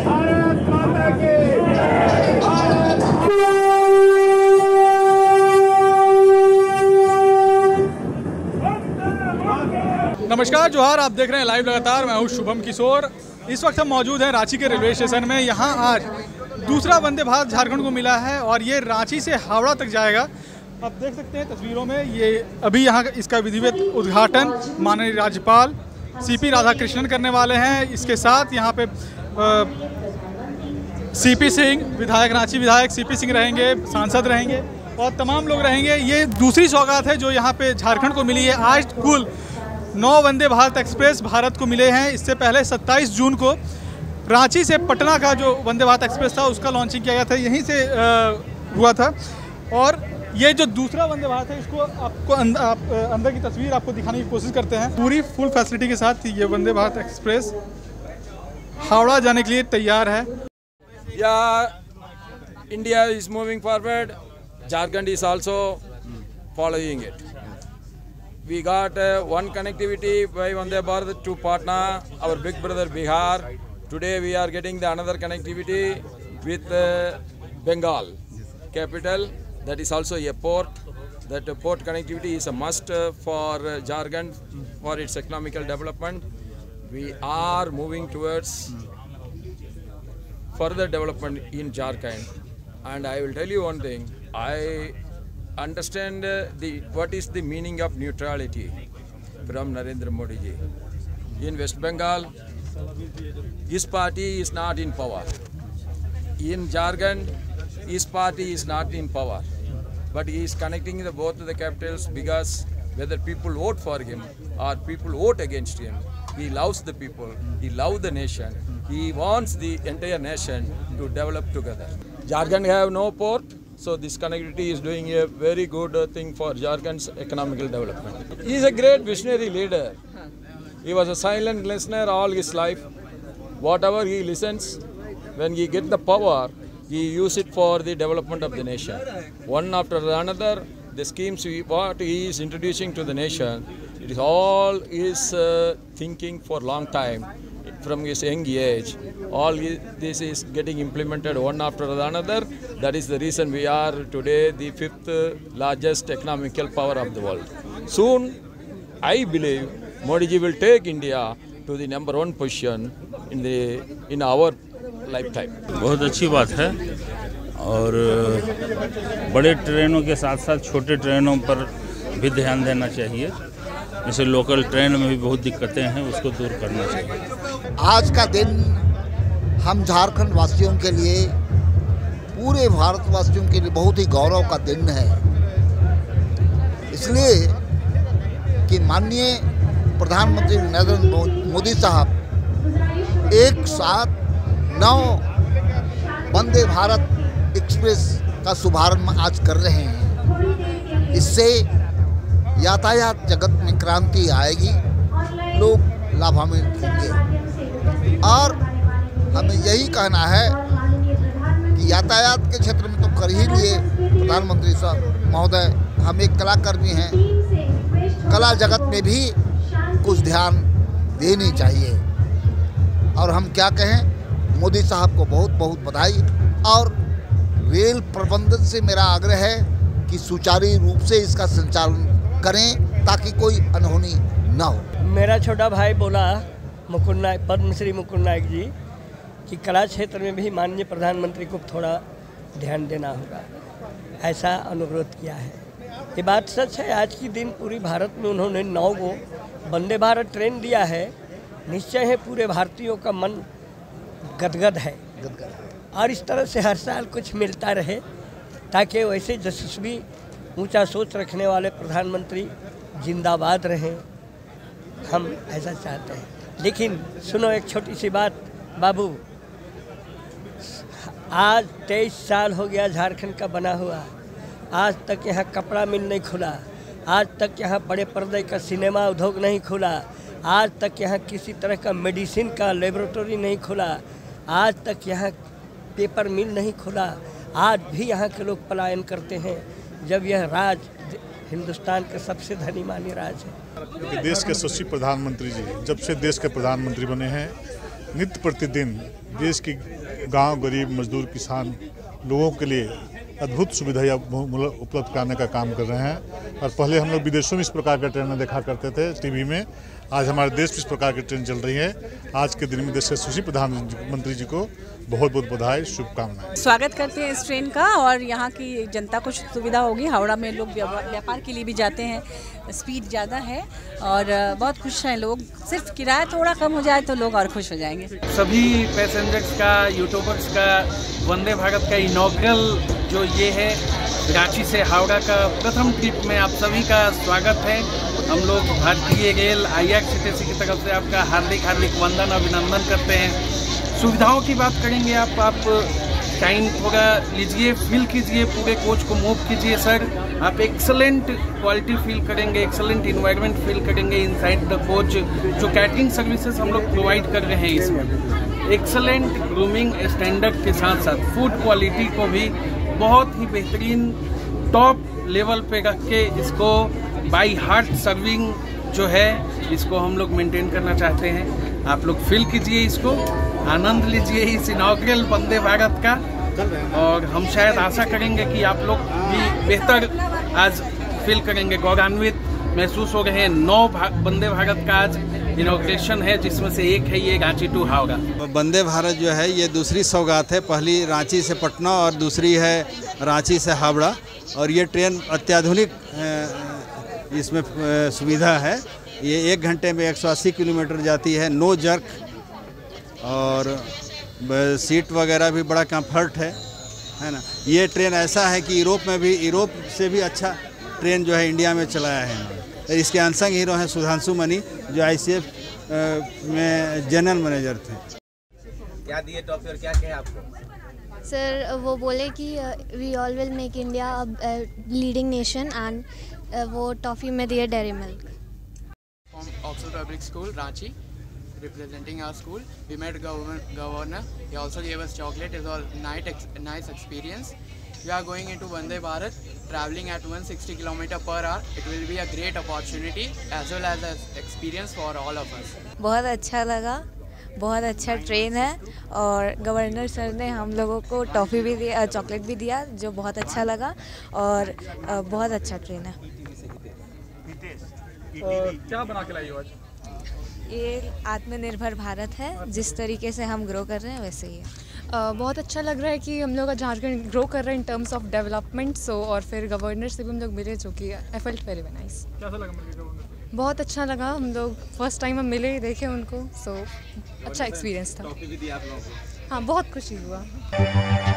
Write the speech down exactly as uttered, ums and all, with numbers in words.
नमस्कार, जोहार। आप देख रहे हैं लाइव लगातार। मैं हूं शुभम किशोर। इस वक्त हम मौजूद हैं रांची के रेलवे स्टेशन में। यहां आज दूसरा वंदे भारत झारखंड को मिला है और ये रांची से हावड़ा तक जाएगा। आप देख सकते हैं तस्वीरों में, ये अभी यहाँ इसका विधिवत उद्घाटन माननीय राज्यपाल सीपी राधाकृष्णन करने वाले हैं। इसके साथ यहाँ पे सीपी सिंह विधायक, रांची विधायक सीपी सिंह रहेंगे, सांसद रहेंगे और तमाम लोग रहेंगे। ये दूसरी सौगात है जो यहाँ पे झारखंड को मिली है। आज कुल नौ वंदे भारत एक्सप्रेस भारत को मिले हैं। इससे पहले सत्ताईस जून को रांची से पटना का जो वंदे भारत एक्सप्रेस था उसका लॉन्चिंग किया गया था, यहीं से आ, हुआ था। और ये जो दूसरा वंदे भारत है, इसको आपको अंद, आप, अंदर की तस्वीर आपको दिखाने की कोशिश करते हैं। पूरी फुल फैसिलिटी के साथ ये वंदे भारत एक्सप्रेस हावड़ा जाने के लिए तैयार है। या India is moving forward, Jharkhand is also following it. We got uh, one connectivity by Vande Bharat to Patna, our big brother Bihar. Today we are getting the another connectivity with uh, Bengal capital. That is also a port. That uh, port connectivity is a must uh, for uh, Jharkhand for its economical development. We are moving towards further development in Jharkhand. And I will tell you one thing. I understand uh, the what is the meaning of neutrality from Narendra Modi ji. In West Bengal, his party is not in power. In Jharkhand, his party is not in power. But he is connecting the, both the capitals, because whether people vote for him or people vote against him, he loves the people, he loves the nation, he wants the entire nation to develop together. Jharkhand have no port. So this connectivity is doing a very good uh, thing for Jharkhand's economical development. He is a great visionary leader. He was a silent listener all his life. Whatever he listens, when he gets the power, he use it for the development of the nation. One after another, the schemes we, what he is introducing to the nation, it is all his uh, thinking for long time. From his young age, all this is getting implemented one after another. That is the reason we are today the fifth largest economical power of the world. Soon, I believe Modi ji will take India to the number one position in the in our lifetime. बहुत अच्छी बात है और बड़े ट्रेनों के साथ साथ छोटे ट्रेनों पर भी ध्यान देना चाहिए। जैसे लोकल ट्रेन में भी बहुत दिक्कतें हैं, उसको दूर करना चाहिए। आज का दिन हम झारखंड वासियों के लिए, पूरे भारतवासियों के लिए बहुत ही गौरव का दिन है। इसलिए कि माननीय प्रधानमंत्री नरेंद्र मोदी साहब एक साथ नौ वंदे भारत एक्सप्रेस का शुभारंभ आज कर रहे हैं। इससे यातायात जगत में क्रांति आएगी, लोग लाभान्वित होंगे। और हमें यही कहना है कि यातायात के क्षेत्र में तो कर ही लिए प्रधानमंत्री साहब महोदय, हम एक कलाकर्मी हैं, कला जगत में भी कुछ ध्यान देनी चाहिए। और हम क्या कहें, मोदी साहब को बहुत बहुत बधाई। और रेल प्रबंधन से मेरा आग्रह है कि सुचारू रूप से इसका संचालन करें ताकि कोई अनहोनी ना हो। मेरा छोटा भाई बोला मुकुंद नायक, पद्मश्री मुकुंद नायक जी, कि कला क्षेत्र में भी माननीय प्रधानमंत्री को थोड़ा ध्यान देना होगा, ऐसा अनुरोध किया है। ये बात सच है। आज की दिन पूरी भारत में उन्होंने नौ गो वंदे भारत ट्रेन दिया है। निश्चय है पूरे भारतीयों का मन गदगद है और इस तरह से हर साल कुछ मिलता रहे, ताकि वैसे यशस्वी ऊंचा सोच रखने वाले प्रधानमंत्री जिंदाबाद रहें, हम ऐसा चाहते हैं। लेकिन सुनो एक छोटी सी बात बाबू, आज तेईस साल हो गया झारखंड का बना हुआ, आज तक यहाँ कपड़ा मिल नहीं खुला, आज तक यहाँ बड़े पर्दे का सिनेमा उद्योग नहीं खुला, आज तक यहाँ किसी तरह का मेडिसिन का लेबोरेटरी नहीं खुला, आज तक यहाँ पेपर मिल नहीं खुला। आज भी यहाँ के लोग पलायन करते हैं, जब यह राज हिंदुस्तान के सबसे धनी मानी राज है। देश के यशस्वी प्रधानमंत्री जी जब से देश के प्रधानमंत्री बने हैं, नित्य प्रतिदिन देश के गांव, गरीब, मजदूर, किसान लोगों के लिए अद्भुत सुविधाएं उपलब्ध कराने का काम कर रहे हैं। और पहले हम लोग विदेशों में इस प्रकार का ट्रेन देखा करते थे टीवी में, आज हमारे देश में इस प्रकार की ट्रेन चल रही है। आज के दिन में देश के यशस्वी प्रधानमंत्री जी को बहुत बहुत बधाई, शुभकामनाएं। स्वागत करते हैं इस ट्रेन का और यहाँ की जनता को सुविधा होगी। हावड़ा में लोग व्यापार के लिए भी जाते हैं, स्पीड ज़्यादा है और बहुत खुश हैं लोग। सिर्फ किराया थोड़ा कम हो जाए तो लोग और खुश हो जाएंगे। सभी पैसेंजर्स का, यूट्यूबर्स का, वंदे भारत का इनॉग्रल जो ये है रांची से हावड़ा का प्रथम ट्रिप में आप सभी का स्वागत है। हम लोग भारतीय रेल आईआरसीटीसी की तरफ से आपका हार्दिक हार्दिक वंदन अभिनंदन करते हैं। सुविधाओं की बात करेंगे आप आप टाइम थोड़ा लीजिए, फील कीजिए, पूरे कोच को मूव कीजिए सर। आप एक्सलेंट क्वालिटी फील करेंगे, एक्सलेंट इन्वायरमेंट फील करेंगे इनसाइड द कोच। जो कैटरिंग सर्विसेज हम लोग प्रोवाइड कर रहे हैं इसमें एक्सलेंट ग्रूमिंग स्टैंडर्ड के साथ साथ फूड क्वालिटी को भी बहुत ही बेहतरीन टॉप लेवल पे रख के इसको बाई हार्ट सर्विंग जो है इसको हम लोग मेंटेन करना चाहते हैं। आप लोग फील कीजिए, इसको आनंद लीजिए इस इनॉग्रल वंदे भारत का। और हम शायद आशा करेंगे कि आप लोग भी बेहतर आज फील करेंगे, गौरवान्वित महसूस हो रहे हैं। नौ वंदे भारत का आज इनॉग्रेशन है, जिसमें से एक है ये रांची टू हावड़ा। वंदे भारत जो है ये दूसरी सौगात है, पहली रांची से पटना और दूसरी है रांची से हावड़ा। और ये ट्रेन अत्याधुनिक इसमें सुविधा है। ये एक घंटे में एक सौ अस्सी किलोमीटर जाती है, नो जर्क, और सीट वगैरह भी बड़ा कंफर्ट है, है ना। ये ट्रेन ऐसा है कि यूरोप में भी, यूरोप से भी अच्छा ट्रेन जो है इंडिया में चलाया है। इसके अनसंग हीरो हैं सुधांशु मनी, जो आईसीएफ में जनरल मैनेजर थे। क्या दिए टॉफी और क्या कहे आपको? सर वो बोले कि we all will make India leading nation and वो टॉफ़ी में दिए dairy milk. From Oxford Public School, Ranchi, representing our school. We met governor. Governor. He also gave us chocolate. It was a nice, nice experience. We are going into Vande Bharat, traveling at one hundred sixty kilometers per hour. It will be a great opportunity as well as an experience for all of us. बहुत अच्छा लगा, बहुत अच्छा train है और governor sir ने हम लोगों को टॉफ़ी भी दिया, चॉकलेट भी दिया, जो बहुत अच्छा लगा और बहुत अच्छा ट्रेन है। और क्या बना के लाई हो आज? ये आत्मनिर्भर भारत है, जिस तरीके से हम ग्रो कर रहे हैं वैसे ही है। uh, बहुत अच्छा लग रहा है कि हम लोग झारखंड ग्रो कर रहे हैं in terms of development. So और फिर गवर्नर से भी हम लोग मिले, जो कि आई फेल्ट वेरी नाइस। कैसा लगा मिलकर गवर्नर? बहुत अच्छा लगा, हम लोग फर्स्ट टाइम हम मिले, देखे उनको, सो अच्छा एक्सपीरियंस था। टॉफी भी दी आप लोगों को? हाँ, बहुत खुशी हुआ।